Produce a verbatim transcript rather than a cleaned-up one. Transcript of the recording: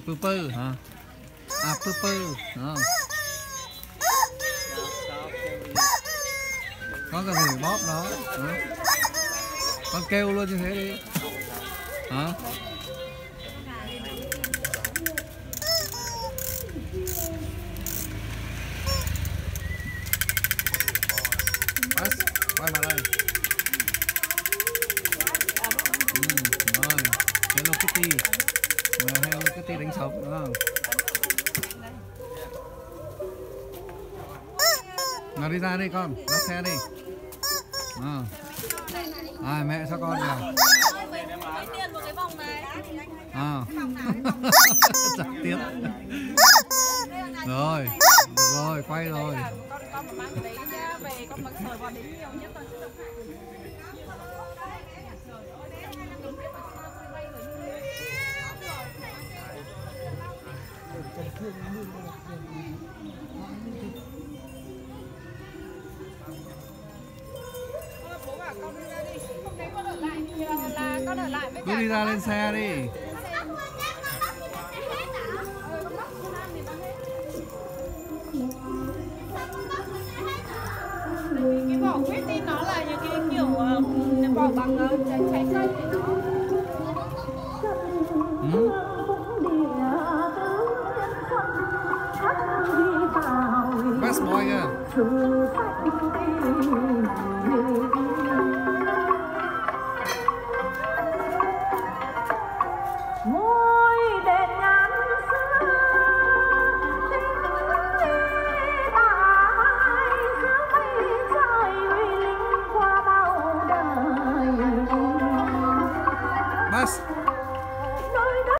Pư pư hả? À pư pư hả? Con có thể bóp nó hả? Con kêu luôn như thế đi hả? Bas, quay mặt đây. Ừ, rồi, Hello Kitty. Mà Hello Kitty đánh sống đúng không? Nào đi ra đi con, ra xe đi. À, à mẹ cho con kìa. À, chặt tiếp. Rồi, rồi, quay rồi. Cứ đi ra lên xe đi. Cái vỏ quýt thì nó là những cái kiểu vỏ bằng trái trái cây thì nó. Ừ. Best boy kìa.